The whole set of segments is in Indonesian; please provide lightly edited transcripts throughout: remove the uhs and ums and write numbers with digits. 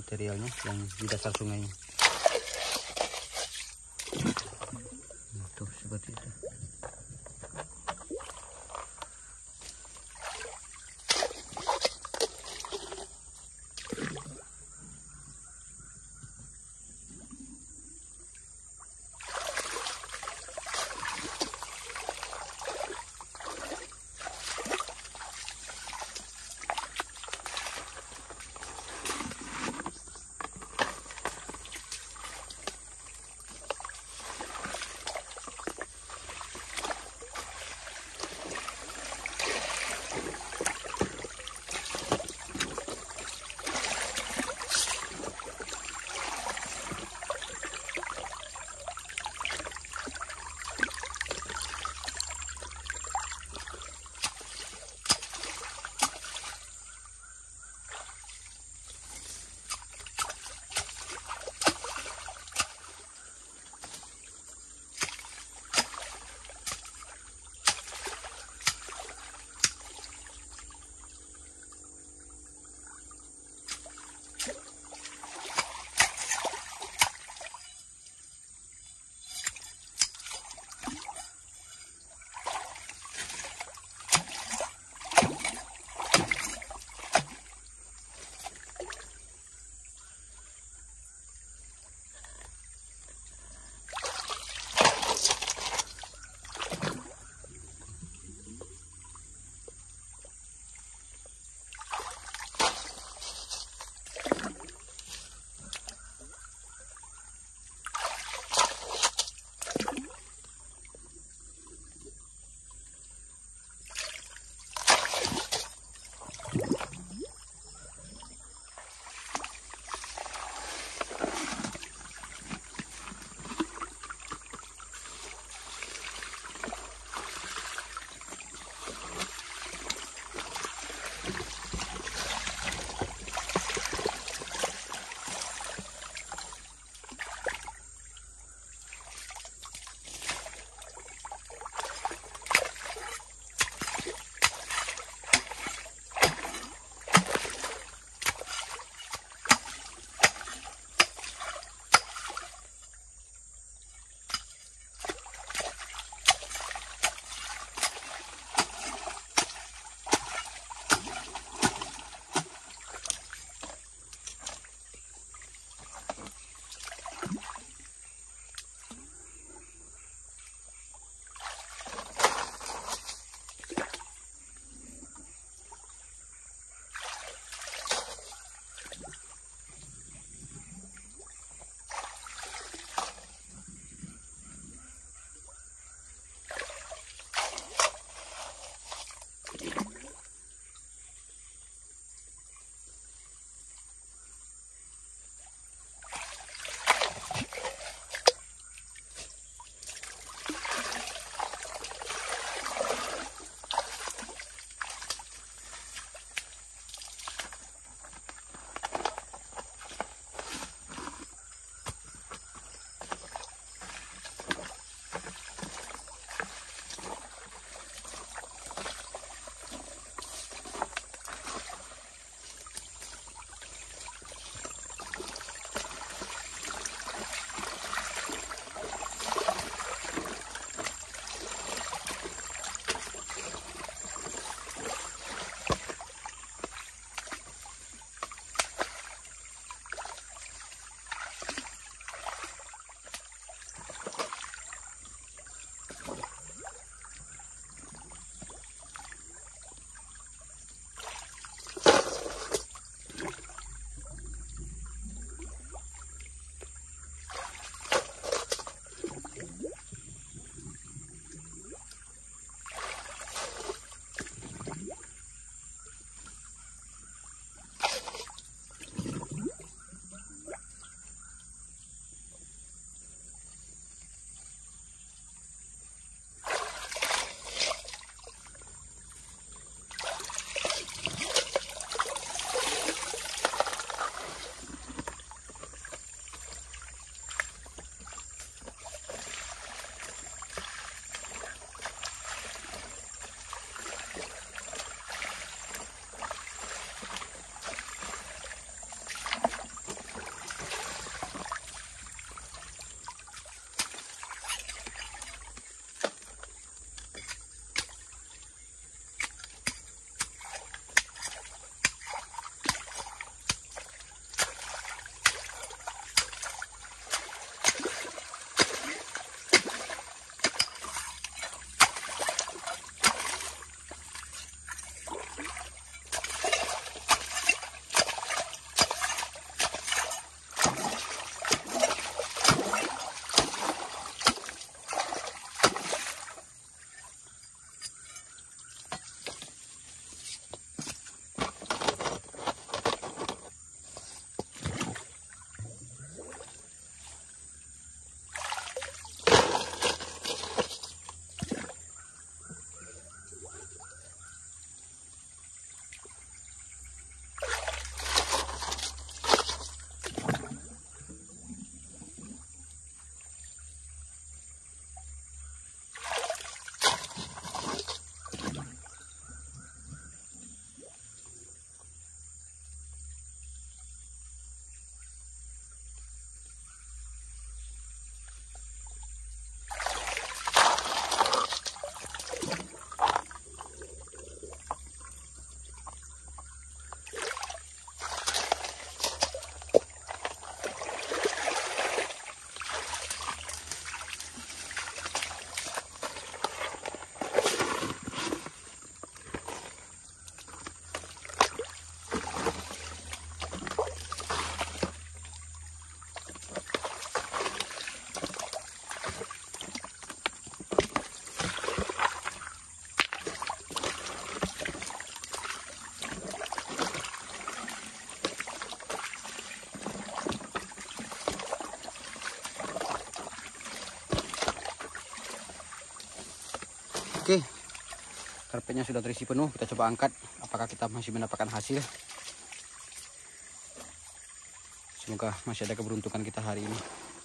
materialnya yang di dasar sungai. Nah, tuh seperti itu. Oke, karpetnya sudah terisi penuh. Kita coba angkat, apakah kita masih mendapatkan hasil. Semoga masih ada keberuntungan kita hari ini.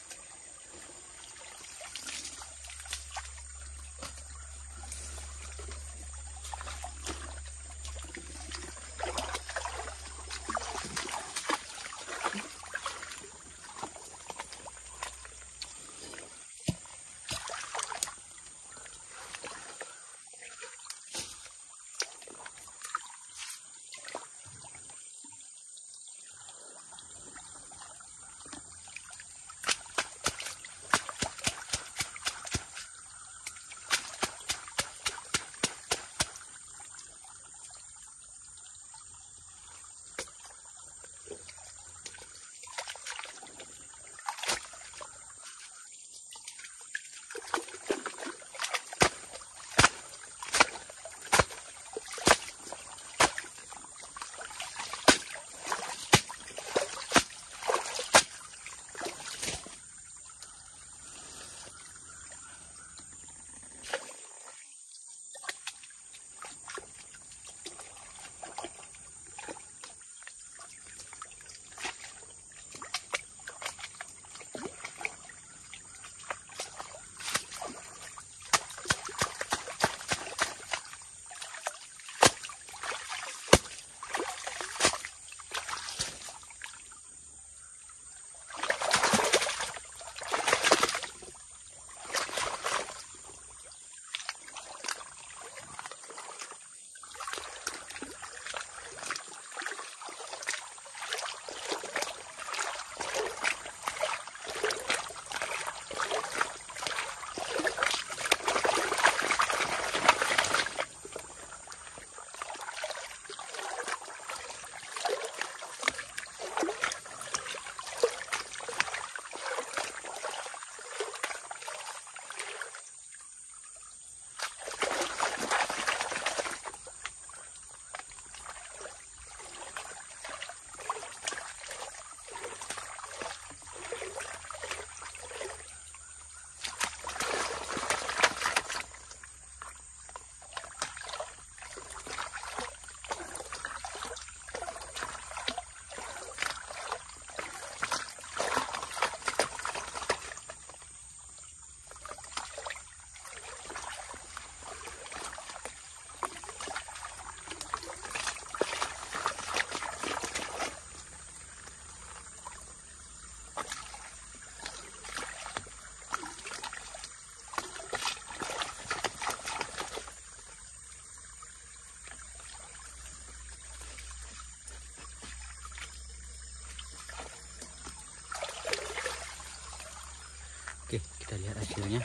Oke, kita lihat hasilnya.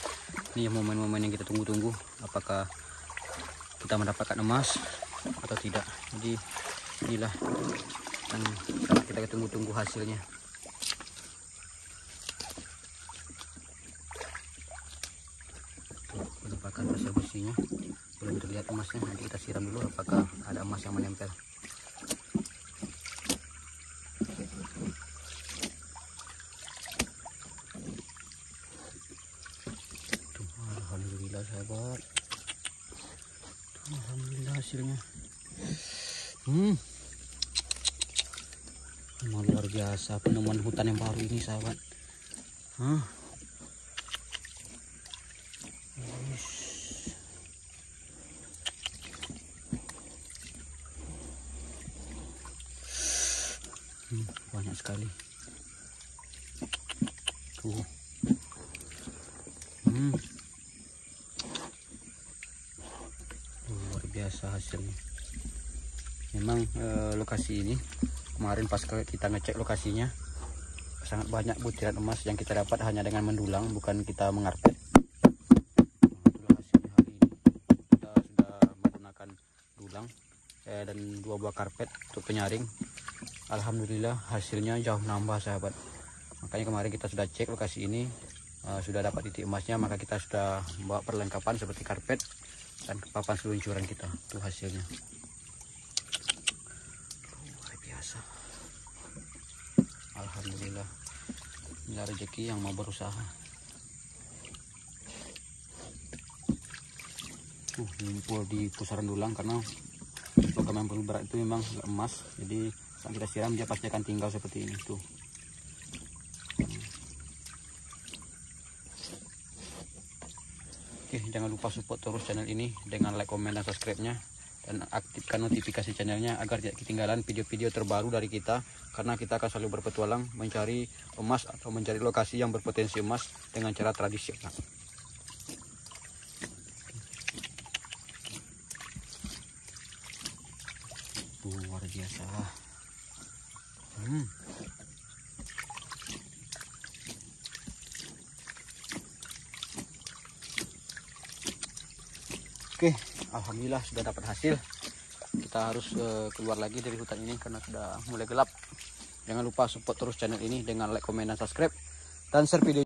Ini momen-momen yang kita tunggu-tunggu, apakah kita mendapatkan emas atau tidak. Jadi inilah yang kita tunggu-tunggu hasilnya. Penampakan pasir besinya belum terlihat emasnya. Nanti kita siram dulu apakah ada emas yang menempel. Alhamdulillah sahabat, alhamdulillah hasilnya. Memang luar biasa penemuan hutan yang baru ini sahabat. Banyak sekali tuh. Luar biasa hasilnya. Memang lokasi ini kemarin pas kita ngecek lokasinya sangat banyak butiran emas yang kita dapat hanya dengan mendulang, bukan kita mengarpet. Itulah hasilnya hari ini. Kita sudah menggunakan dulang dan 2 buah karpet untuk penyaring. Alhamdulillah hasilnya jauh nambah sahabat. Makanya kemarin kita sudah cek lokasi ini, sudah dapat titik emasnya, maka kita sudah membawa perlengkapan seperti karpet dan papan seluncuran kita. Itu hasilnya. Luar biasa. Alhamdulillah. Inilah rezeki yang mau berusaha. ngumpul di pusaran dulang, karena logam yang berat itu memang emas, jadi saat kita siram dia pasti akan tinggal seperti ini tuh. Oke, jangan lupa support terus channel ini dengan like, komen, dan subscribe-nya, dan aktifkan notifikasi channelnya agar tidak ketinggalan video-video terbaru dari kita, karena kita akan selalu berpetualang mencari emas atau mencari lokasi yang berpotensi emas dengan cara tradisional. Luar biasa. Oke, alhamdulillah sudah dapat hasil. Kita harus keluar lagi dari hutan ini karena sudah mulai gelap. Jangan lupa support terus channel ini dengan like, komen, dan subscribe, dan share video